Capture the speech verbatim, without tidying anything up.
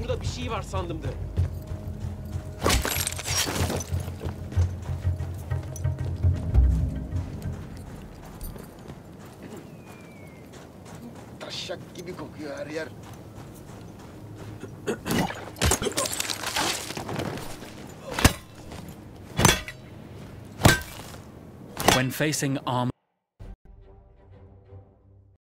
Burada bir şey var sandımdı. Taşak gibi kokuyor her yer. When facing armed